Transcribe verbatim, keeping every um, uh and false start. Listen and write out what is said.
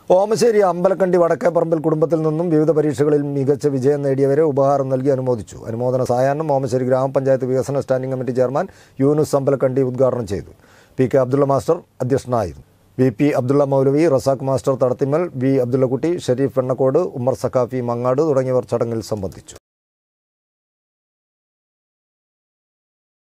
ഓമശ്ശേരി അമ്പലക്കണ്ടി വടക്കേപ്പറമ്പിൽ കുടുംബത്തിൽ നിന്നും വിവിധ പരീക്ഷകളിൽ മികച്ച വിജയം നേടിയവരെ ഉപഹാരം നൽകി അനുമോദിച്ചു. അനുമോദന സായാഹ്നം ഓമശ്ശേരി ഗ്രാമപഞ്ചായത്ത് വികസന standing committee chairman Yunus Ambalakandi ഉദ്ഘാടനം ചെയ്തു. പി കെ അബ്ദുള്ള മാസ്റ്റർ അധ്യക്ഷനായിരുന്നു. V P Abdulla Moulavi, Razak master Thadathimmal, V Abdullakutty, Shereef Vennakkode, Ummer Sakhafi Mangad തുടങ്ങിയവർ ചടങ്ങിൽ സംബന്ധിച്ചു.